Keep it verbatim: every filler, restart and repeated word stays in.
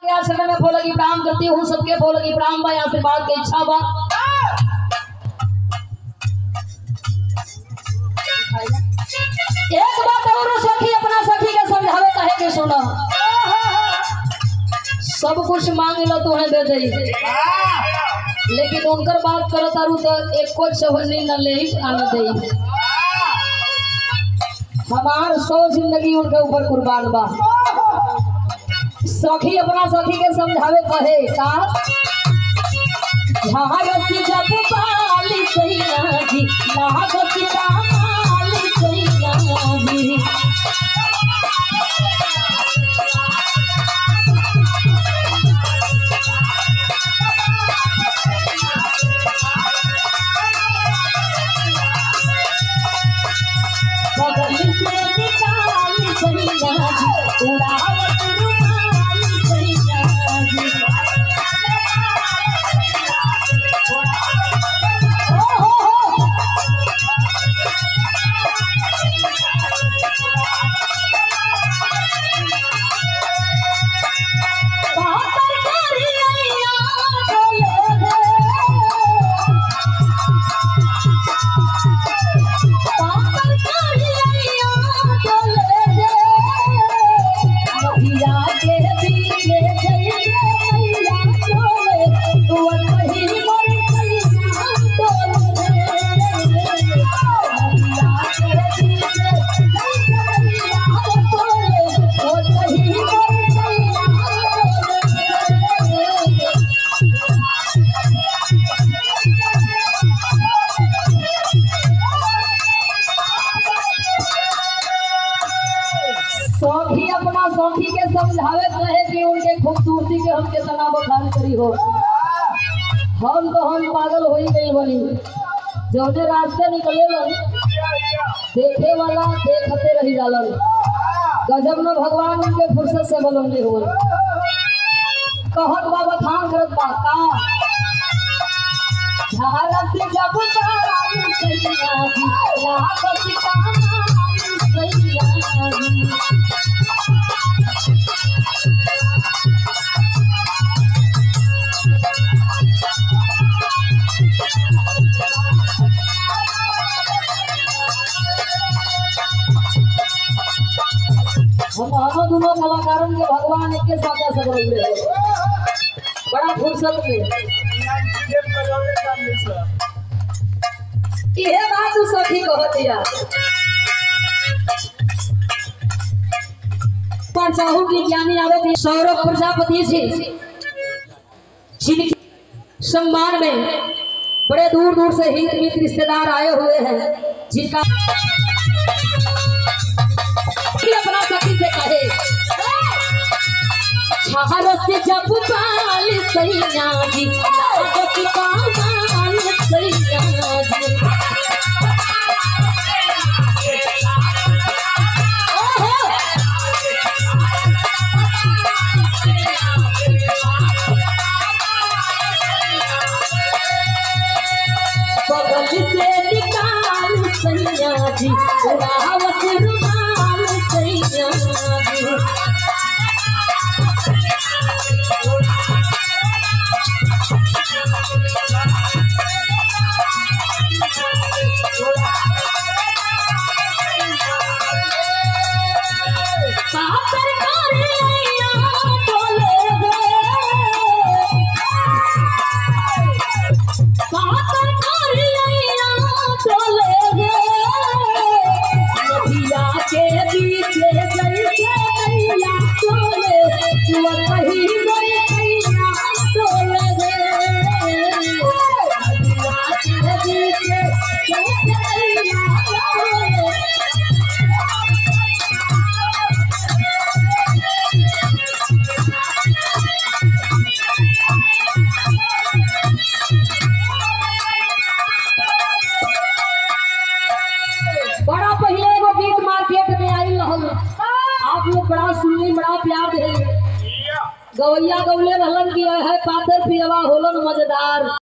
चरण में फूल की प्रणाम करती हूँ, सबके फूल की प्रणाम बा, आशीर्वाद की इच्छा बा। एक बात और सखी अपना सखी के समझावे कहे के सुना, सब कुछ मांग लो तुम्हें दे दे, लेकिन उनकर बात करो तारू तो एक को समझनी न ले आने दे। हमार सौ जिंदगी उनके ऊपर कुर्बान बा। सखी अपना सखी के समझावे कहे का, झारसी जब बाली सही ना जी, लागसी बाली सही ना जी। बगल से निकाल सही ना जी, उड़ावत रुमाल सही ना जी। ओ हो हो बापर करी नैया डोले दे, बापर करी नैया डोले दे, नदिया के बीच जइए नैया डोले, तू कहीं मर नैया डोले दे। नदिया के बीच जइए नैया डोले, तू कहीं मर नैया डोले दे। सौखी अपना सौखी के समझावे कहे कि उनके खूबसूरती के हम कितना बखान करी हो। हम तो हम पागल हो ही गई बनी, जौने रास्ते निकले लन देखे वाला देखते रही जालन। गजब में भगवान उनके फुर्सत से बोलने हो कहत बा बखान करत बा का, झारसी जब बाली सही ना जी, लागसी बाली सही ना जी। हम दोनों कलाकारों के भगवान एक के साथ ऐसा बोले बड़ा फुर्सत में यह बात सखी कहती है। पंचाहु की ज्ञानी आरोपी सौरभ प्रजापति जी, जिनके सम्मान में बड़े दूर दूर से हित मित्र रिश्तेदार आए हुए हैं, जिनका अपना सखी से कहे, झारसी जब बाली सही ना जी, लागसी बाली सही ना जी। बगल से निकाल सही ना जी, उड़ावत रुमाल सही ना जी। बापर करी नैया डोले दे, बापर करी नैया डोले दे, नदिया के बीच जइसे नैया डोले, तू कहीं मर नैया डोले दे। नदिया के बीच जइसे नैया डोले। बड़ा पहले एगो गीत मार्केट में आई रहल, आप लोग बड़ा सुनली बड़ा प्यार दे, गवैया गवले रहलन की है पाथर पियवा होलन मजेदार।